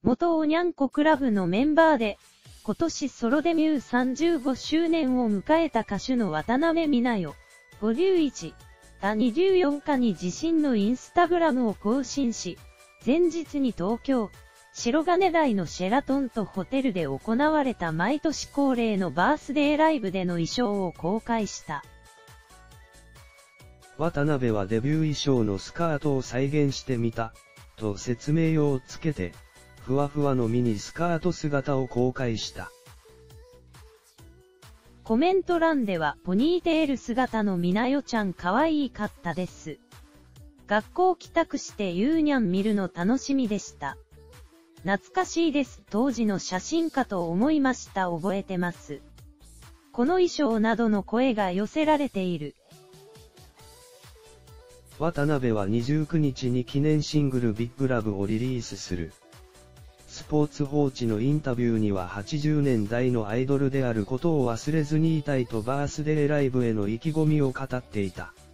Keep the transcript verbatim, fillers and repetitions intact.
元おにゃんこクラブのメンバーで、今年ソロデビューさんじゅうごしゅうねんを迎えた歌手の渡辺美奈代、ごじゅういちがにじゅうよっかに自身のインスタグラムを更新し、前日に東京、白金台のシェラトンとホテルで行われた毎年恒例のバースデーライブでの衣装を公開した。 渡辺はデビュー衣装のスカートを再現してみた、と説明をつけて、ふわふわのミニスカート姿を公開した。 コメント欄ではポニーテール姿の美奈代ちゃん可愛いかったです。学校帰宅してゆうにゃん見るの楽しみでした。懐かしいです。当時の写真かと思いました。覚えてます。この衣装などの声が寄せられている。 渡辺はにじゅうくにちに記念シングルビッグラブをリリースする。スポーツ報知のインタビューにははちじゅうねんだいのアイドルであることを忘れずにいたいとバースデーライブへの意気込みを語っていた。